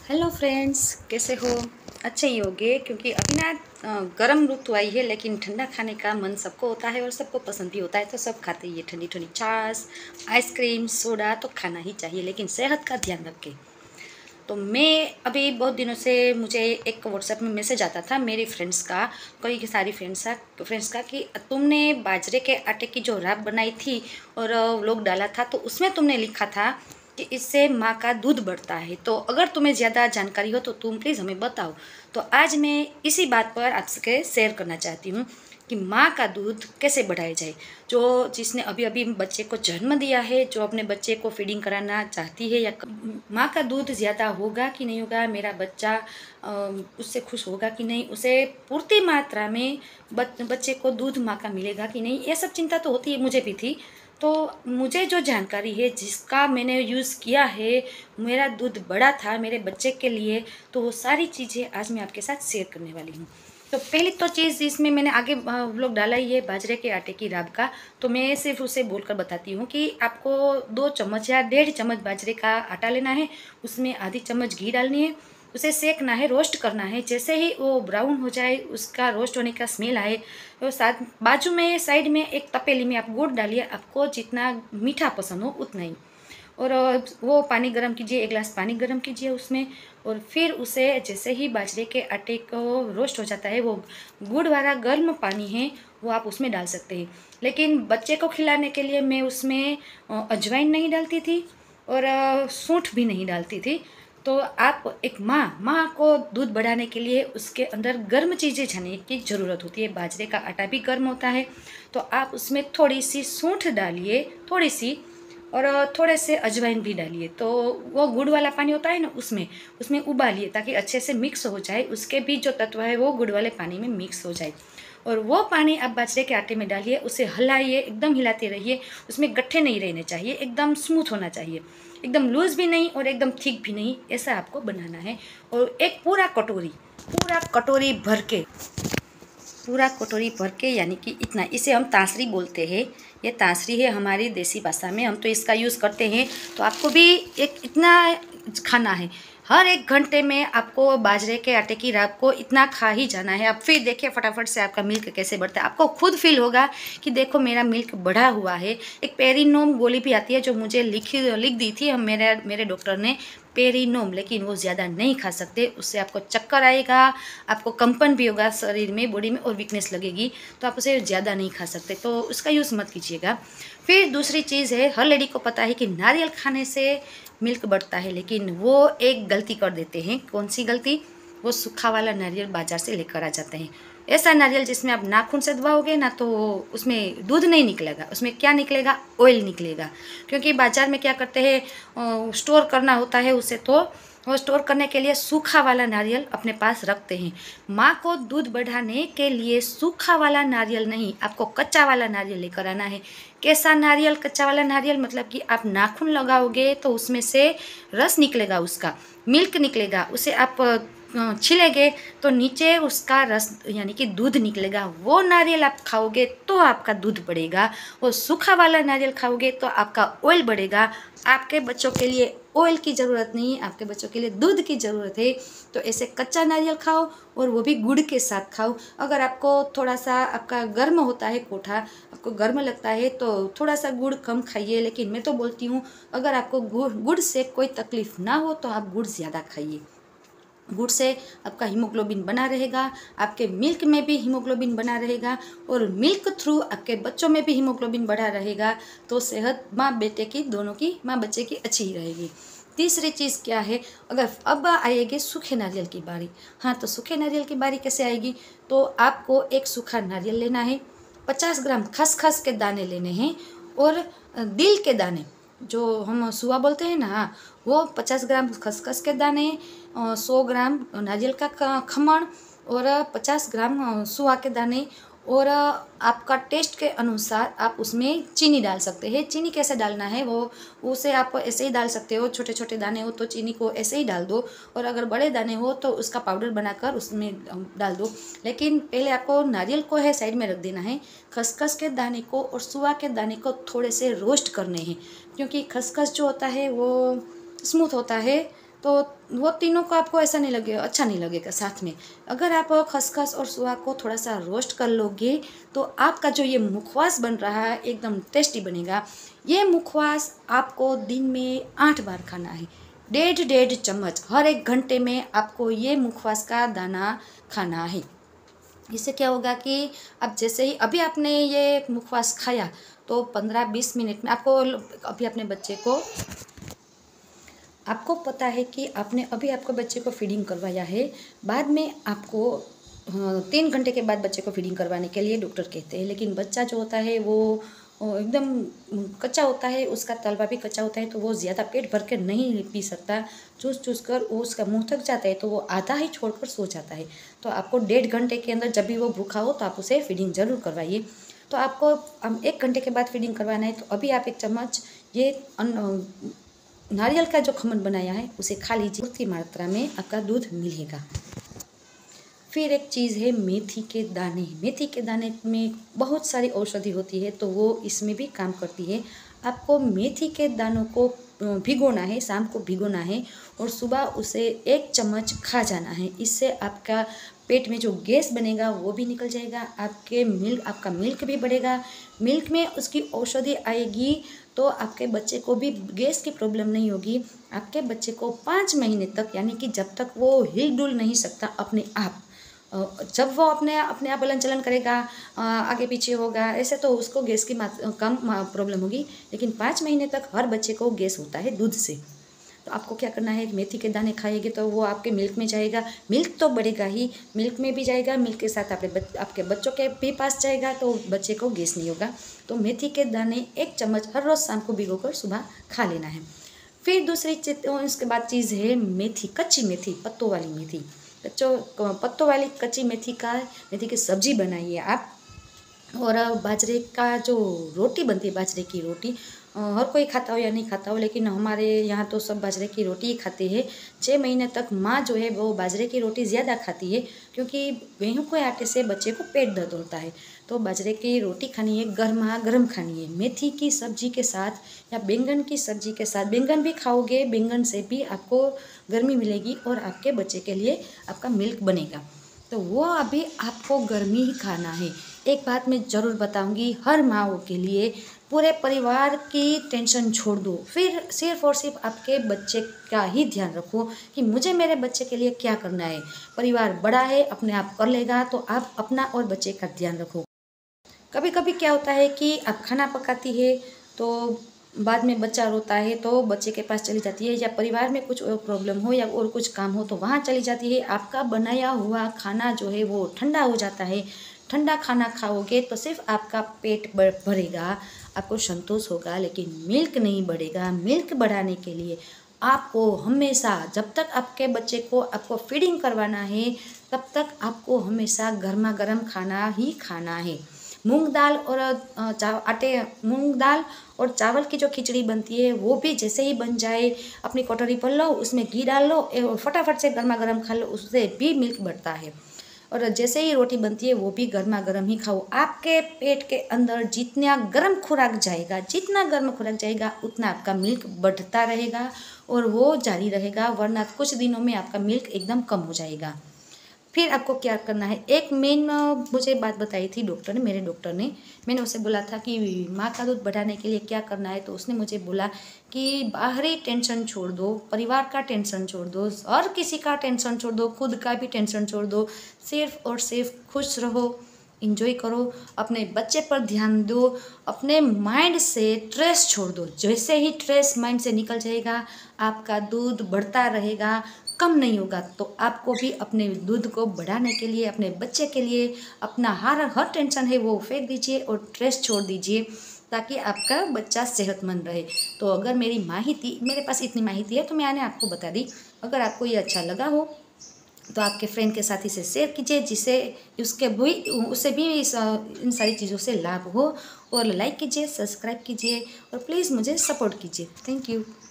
Hello friends, कैसे हो? अच्छे ही होगे क्योंकि अभी ना गर्म ऋतु आई है, लेकिन ठंडा खाने का मन सबको होता है और सबको पसंद भी होता है। तो सब खाते ही है ठंडी ठंडी छाछ, आइसक्रीम, सोडा तो खाना ही चाहिए, लेकिन सेहत का ध्यान रखें। तो मैं अभी बहुत दिनों से मुझे एक व्हाट्सएप में मैसेज आता था मेरी फ्रेंड्स का, कई सारी फ्रेंड्स का कि तुमने बाजरे के आटे की जो राब बनाई थी और व्लॉग डाला था, तो उसमें तुमने लिखा था कि इससे माँ का दूध बढ़ता है। तो अगर तुम्हें ज़्यादा जानकारी हो तो तुम प्लीज़ हमें बताओ। तो आज मैं इसी बात पर आपसे शेयर करना चाहती हूँ कि माँ का दूध कैसे बढ़ाया जाए। जो जिसने अभी अभी बच्चे को जन्म दिया है, जो अपने बच्चे को फीडिंग कराना चाहती है, या माँ का दूध ज़्यादा होगा कि नहीं होगा, मेरा बच्चा उससे खुश होगा कि नहीं, उसे पूर्ति मात्रा में बच्चे को दूध माँ का मिलेगा कि नहीं, ये सब चिंता तो होती है, मुझे भी थी। तो मुझे जो जानकारी है, जिसका मैंने यूज़ किया है, मेरा दूध बढ़ा था मेरे बच्चे के लिए, तो वो सारी चीज़ें आज मैं आपके साथ शेयर करने वाली हूँ। तो पहली तो चीज़ इसमें मैंने आगे व्लॉग डाला ही है बाजरे के आटे की राब का। तो मैं सिर्फ उसे बोलकर बताती हूँ कि आपको 2 चम्मच या 1.5 चम्मच बाजरे का आटा लेना है, उसमें आधी चम्मच घी डालनी है, उसे सेकना है, रोस्ट करना है। जैसे ही वो ब्राउन हो जाए, उसका रोस्ट होने का स्मेल आए, तो साथ बाजू में साइड में एक तपेली में आप गुड़ डालिए, आपको जितना मीठा पसंद हो उतना ही। और वो पानी गर्म कीजिए, 1 गिलास पानी गर्म कीजिए उसमें। और फिर उसे जैसे ही बाजरे के आटे को रोस्ट हो जाता है, वो गुड़ वाला गर्म पानी है वो आप उसमें डाल सकते हैं। लेकिन बच्चे को खिलाने के लिए मैं उसमें अजवाइन नहीं डालती थी और सूंठ भी नहीं डालती थी। तो आप एक माँ को दूध बढ़ाने के लिए उसके अंदर गर्म चीज़ें जाने की ज़रूरत होती है। बाजरे का आटा भी गर्म होता है, तो आप उसमें थोड़ी सी सूंठ डालिए, थोड़ी सी, और थोड़े से अजवाइन भी डालिए। तो वो गुड़ वाला पानी होता है ना, उसमें उसमें उबालिए ताकि अच्छे से मिक्स हो जाए, उसके भी जो तत्व है वो गुड़ वाले पानी में मिक्स हो जाए। और वो पानी आप बाजरे के आटे में डालिए, उसे हिलाइए, एकदम हिलाते रहिए। उसमें गट्ठे नहीं रहने चाहिए, एकदम स्मूथ होना चाहिए, एकदम लूज़ भी नहीं और एकदम थिक भी नहीं, ऐसा आपको बनाना है। और एक पूरा कटोरी भर के, यानी कि इतना, इसे हम तांसरी बोलते हैं। ये तांसरी है हमारी देसी भाषा में, हम तो इसका यूज़ करते हैं। तो आपको भी एक इतना खाना है, हर 1 घंटे में आपको बाजरे के आटे की राब को इतना खा ही जाना है। आप फिर देखिए फटाफट से आपका मिल्क कैसे बढ़ता है, आपको खुद फील होगा कि देखो मेरा मिल्क बढ़ा हुआ है। एक पेरिनोम गोली भी आती है जो मुझे लिख दी थी मेरे डॉक्टर ने, पेरिनोम, लेकिन वो ज़्यादा नहीं खा सकते, उससे आपको चक्कर आएगा, आपको कंपन भी होगा शरीर में, बॉडी में, और वीकनेस लगेगी। तो आप उसे ज़्यादा नहीं खा सकते, तो उसका यूज़ मत कीजिएगा। फिर दूसरी चीज़ है, हर लेडी को पता है कि नारियल खाने से मिल्क बढ़ता है, लेकिन वो एक गलती कर देते हैं। कौन सी गलती? वो सूखा वाला नारियल बाजार से लेकर आ जाते हैं। ऐसा नारियल जिसमें आप नाखून से दबाओगे ना तो उसमें दूध नहीं निकलेगा, उसमें क्या निकलेगा? ऑयल निकलेगा। क्योंकि बाजार में क्या करते हैं, स्टोर करना होता है उसे, तो वो स्टोर करने के लिए सूखा वाला नारियल अपने पास रखते हैं। माँ को दूध बढ़ाने के लिए सूखा वाला नारियल नहीं, आपको कच्चा वाला नारियल लेकर आना है। कैसा नारियल? कच्चा वाला नारियल मतलब कि आप नाखून लगाओगे तो उसमें से रस निकलेगा, उसका मिल्क निकलेगा, उसे आप छीलेंगे तो नीचे उसका रस यानी कि दूध निकलेगा। वो नारियल आप खाओगे तो आपका दूध बढ़ेगा, और सूखा वाला नारियल खाओगे तो आपका ऑयल बढ़ेगा। आपके बच्चों के लिए ऑयल की ज़रूरत नहीं है, आपके बच्चों के लिए दूध की ज़रूरत है। तो ऐसे कच्चा नारियल खाओ, और वो भी गुड़ के साथ खाओ। अगर आपको थोड़ा सा, आपका गर्म होता है कोठा, आपको गर्म लगता है तो थोड़ा सा गुड़ कम खाइए, लेकिन मैं तो बोलती हूँ अगर आपको गुड़ से कोई तकलीफ़ ना हो तो आप गुड़ ज़्यादा खाइए। गुड़ से आपका हीमोग्लोबिन बना रहेगा, आपके मिल्क में भी हीमोग्लोबिन बना रहेगा, और मिल्क थ्रू आपके बच्चों में भी हीमोग्लोबिन बढ़ा रहेगा। तो सेहत माँ बेटे की, दोनों की, माँ बच्चे की अच्छी ही रहेगी। तीसरी चीज़ क्या है, अगर अब आएगी सूखे नारियल की बारी। हाँ, तो सूखे नारियल की बारी कैसे आएगी? तो आपको एक सूखा नारियल लेना है, 50 ग्राम खसखस के दाने लेने हैं, और दिल के दाने, जो हम सुआ बोलते हैं ना, वो 50 ग्राम खसखस के दाने, 100 ग्राम नारियल का खमण, और 50 ग्राम सुआ के दाने, और आपका टेस्ट के अनुसार आप उसमें चीनी डाल सकते हैं। चीनी कैसे डालना है वो, उसे आप ऐसे ही डाल सकते हो, छोटे छोटे दाने हो तो चीनी को ऐसे ही डाल दो, और अगर बड़े दाने हो तो उसका पाउडर बनाकर उसमें डाल दो। लेकिन पहले आपको नारियल को है साइड में रख देना है, खसखस के दाने को और सुआ के दाने को थोड़े से रोस्ट करने हैं, क्योंकि खसखस जो होता है वो स्मूथ होता है, तो वो तीनों को आपको ऐसा नहीं लगेगा, अच्छा नहीं लगेगा साथ में। अगर आप खसखस और सुहाग को थोड़ा सा रोस्ट कर लोगे तो आपका जो ये मुखवास बन रहा है एकदम टेस्टी बनेगा। ये मुखवास आपको दिन में 8 बार खाना है, 1.5 चम्मच हर 1 घंटे में आपको ये मुखवास का दाना खाना है। इससे क्या होगा कि अब जैसे ही अभी आपने ये मुखवास खाया तो 15-20 मिनट में आपको अभी अपने बच्चे को, आपको पता है कि आपने अभी आपको बच्चे को फीडिंग करवाया है, बाद में आपको 3 घंटे के बाद बच्चे को फीडिंग करवाने के लिए डॉक्टर कहते हैं। लेकिन बच्चा जो होता है वो एकदम कच्चा होता है, उसका तलवा भी कच्चा होता है, तो वो ज़्यादा पेट भर कर नहीं पी सकता, चूस चूस कर वो उसका मुंह थक जाता है, तो वो आधा ही छोड़कर सो जाता है। तो आपको 1.5 घंटे के अंदर जब भी वो भूखा हो तो आप उसे फीडिंग ज़रूर करवाइए। तो आपको 1 घंटे के बाद फीडिंग करवाना है, तो अभी आप 1 चम्मच ये नारियल का जो खमन बनाया है उसे खा लीजिए, उतनी मात्रा में आपका दूध मिलेगा। फिर एक चीज़ है मेथी के दाने। मेथी के दाने में बहुत सारी औषधि होती है, तो वो इसमें भी काम करती है। आपको मेथी के दानों को भिगोना है, शाम को भिगोना है और सुबह उसे 1 चम्मच खा जाना है। इससे आपका पेट में जो गैस बनेगा वो भी निकल जाएगा, आपका मिल्क भी बढ़ेगा, मिल्क में उसकी औषधि आएगी, तो आपके बच्चे को भी गैस की प्रॉब्लम नहीं होगी। आपके बच्चे को 5 महीने तक, यानी कि जब तक वो हिल डुल नहीं सकता अपने आप, जब वो अपने आप हलन चलन करेगा, आगे पीछे होगा, ऐसे तो उसको गैस की कम प्रॉब्लम होगी। लेकिन 5 महीने तक हर बच्चे को गैस होता है दूध से। तो आपको क्या करना है, मेथी के दाने खाएंगे तो वो आपके मिल्क में जाएगा, मिल्क तो बढ़ेगा ही, मिल्क में भी जाएगा, मिल्क के साथ आपके बच्चों के भी पास जाएगा, तो बच्चे को गैस नहीं होगा। तो मेथी के दाने 1 चम्मच हर रोज़ शाम को भिगोकर सुबह खा लेना है। फिर दूसरी इसके बाद चीज़ है मेथी, कच्ची मेथी, पत्तों वाली मेथी। पत्तों वाली कच्ची मेथी की सब्जी बनाइए आप। और बाजरे का जो रोटी बनती है, बाजरे की रोटी, हर कोई खाता हो या नहीं खाता हो, लेकिन हमारे यहाँ तो सब बाजरे की रोटी ही खाते हैं। 6 महीने तक माँ जो है वो बाजरे की रोटी ज़्यादा खाती है, क्योंकि गेहूँ के आटे से बच्चे को पेट दर्द होता है। तो बाजरे की रोटी खानी है, गर्मा गर्म खानी है, मेथी की सब्जी के साथ या बैंगन की सब्जी के साथ। बैंगन भी खाओगे, बैंगन से भी आपको गर्मी मिलेगी और आपके बच्चे के लिए आपका मिल्क बनेगा। तो वो अभी आपको गर्मी ही खाना है। एक बात मैं ज़रूर बताऊंगी हर माँओं के लिए, पूरे परिवार की टेंशन छोड़ दो, फिर सिर्फ और सिर्फ आपके बच्चे का ही ध्यान रखो कि मुझे मेरे बच्चे के लिए क्या करना है। परिवार बड़ा है, अपने आप कर लेगा, तो आप अपना और बच्चे का ध्यान रखो। कभी कभी क्या होता है कि आप खाना पकाती है तो बाद में बच्चा रोता है तो बच्चे के पास चली जाती है, या परिवार में कुछ और प्रॉब्लम हो या और कुछ काम हो तो वहाँ चली जाती है। आपका बनाया हुआ खाना जो है वो ठंडा हो जाता है। ठंडा खाना खाओगे तो सिर्फ आपका पेट भरेगा, आपको संतोष होगा, लेकिन मिल्क नहीं बढ़ेगा। मिल्क बढ़ाने के लिए आपको हमेशा, जब तक आपके बच्चे को आपको फीडिंग करवाना है, तब तक आपको हमेशा गर्मा गर्म खाना ही खाना है। मूंग दाल और चावल की जो खिचड़ी बनती है वो भी जैसे ही बन जाए अपनी कटोरी पर लो, उसमें घी डाल लो, फटाफट से गर्मा गर्म खा लो, उससे भी मिल्क बढ़ता है। और जैसे ही रोटी बनती है वो भी गर्मा गर्म ही खाओ। आपके पेट के अंदर जितना गर्म खुराक जाएगा उतना आपका मिल्क बढ़ता रहेगा और वो जारी रहेगा, वरना कुछ दिनों में आपका मिल्क एकदम कम हो जाएगा। फिर आपको क्या करना है, एक मेन मुझे बात बताई थी मेरे डॉक्टर ने, मैंने उसे बोला था कि माँ का दूध बढ़ाने के लिए क्या करना है, तो उसने मुझे बोला कि बाहरी टेंशन छोड़ दो, परिवार का टेंशन छोड़ दो, और किसी का टेंशन छोड़ दो, खुद का भी टेंशन छोड़ दो, सिर्फ और सिर्फ खुश रहो, इंजॉय करो, अपने बच्चे पर ध्यान दो, अपने माइंड से स्ट्रेस छोड़ दो। जैसे ही स्ट्रेस माइंड से निकल जाएगा आपका दूध बढ़ता रहेगा, कम नहीं होगा। तो आपको भी अपने दूध को बढ़ाने के लिए, अपने बच्चे के लिए अपना हर टेंशन है वो फेंक दीजिए और स्ट्रेस छोड़ दीजिए, ताकि आपका बच्चा सेहतमंद रहे। तो अगर मेरे पास इतनी माहिती है तो मैंने आपको बता दी। अगर आपको ये अच्छा लगा हो तो आपके फ्रेंड के साथ इसे शेयर कीजिए, जिससे उसे भी इन सारी चीज़ों से लाभ हो। और लाइक कीजिए, सब्सक्राइब कीजिए और प्लीज़ मुझे सपोर्ट कीजिए। Thank you.